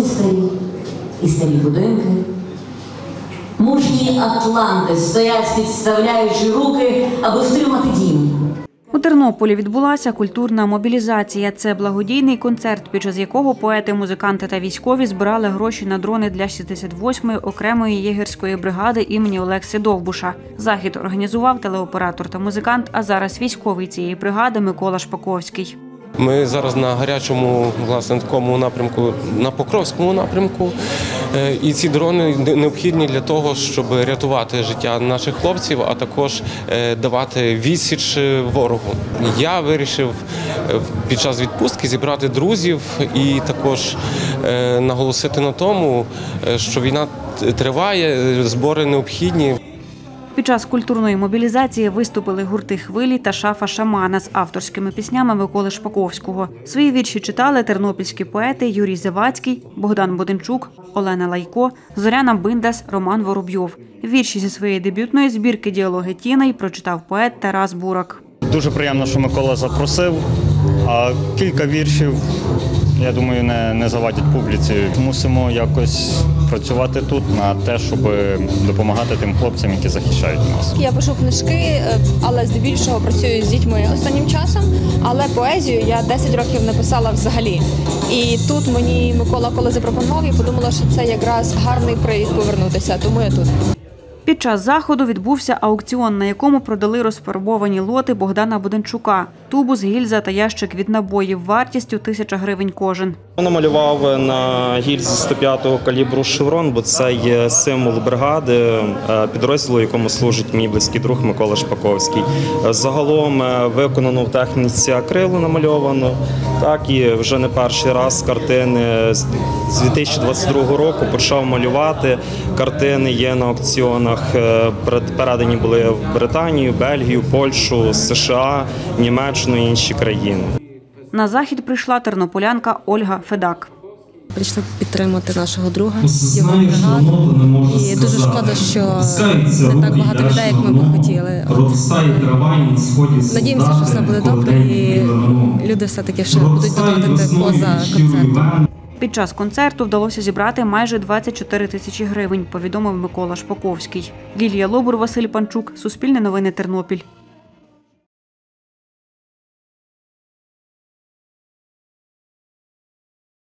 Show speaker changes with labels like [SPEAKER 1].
[SPEAKER 1] досі старі, і старі будинки. Мужні атланти стоять, підставляючи руки, аби втримати дім.
[SPEAKER 2] У Тернополі відбулася культурна мобілізація. Це благодійний концерт, під час якого поети, музиканти та військові збирали гроші на дрони для 68-ї окремої єгерської бригади імені Олекси Довбуша. Захід організував телеоператор та музикант, а зараз військовий цієї бригади Микола Шпаковський.
[SPEAKER 3] Ми зараз на гарячому, власне, такому напрямку, на Покровському напрямку. І ці дрони необхідні для того, щоб рятувати життя наших хлопців, а також давати відсіч ворогу. Я вирішив під час відпустки зібрати друзів і також наголосити на тому, що війна триває, збори необхідні.
[SPEAKER 2] Під час культурної мобілізації виступили гурти «Хвилі» та «Шафа Шамана» з авторськими піснями Миколи Шпаковського. Свої вірші читали тернопільські поети Юрій Завадський, Богдан Буденчук, Олена Лайко, Зоряна Биндас, Роман Воробйов. Вірші зі своєї дебютної збірки «Діалоги Тіней» прочитав поет Тарас Бурак.
[SPEAKER 4] Дуже приємно, що Микола запросив, а кілька віршів, я думаю, не завадять публіці. Мусимо якось працювати тут на те, щоб допомагати тим хлопцям, які захищають нас.
[SPEAKER 5] Я пишу книжки, але здебільшого працюю з дітьми останнім часом, але поезію я 10 років написала взагалі. І тут мені Микола коли запропонував, я подумала, що це якраз гарний привід повернутися, тому я тут.
[SPEAKER 2] Під час заходу відбувся аукціон, на якому продали розфарбовані лоти Богдана Буденчука – тубус, гільза та ящик від набоїв вартістю 1000 гривень кожен.
[SPEAKER 6] Намалював на гільзі 105-го калібру шеврон, бо це є символ бригади, підрозділу, якому служить мій близький друг Микола Шпаковський. Загалом виконано в техніці акрилу намальовано, так, і вже не перший раз картини з 2022 року почав малювати. Картини є на аукціонах, передані були в Британію, Бельгію, Польщу, США, Німеччину і інші країни.
[SPEAKER 2] На захід прийшла тернополянка Ольга Федак.
[SPEAKER 7] Прийшли підтримати нашого друга, його бригаду. І дуже шкода, що не так багато людей, як ми б хотіли. Надіємося, що все буде добре і люди все-таки ще будуть донатити поза концертом.
[SPEAKER 2] Під час концерту вдалося зібрати майже 24 тисячі гривень, повідомив Микола Шпаковський. Лілія Лобур, Василь Панчук, Суспільне новини, Тернопіль.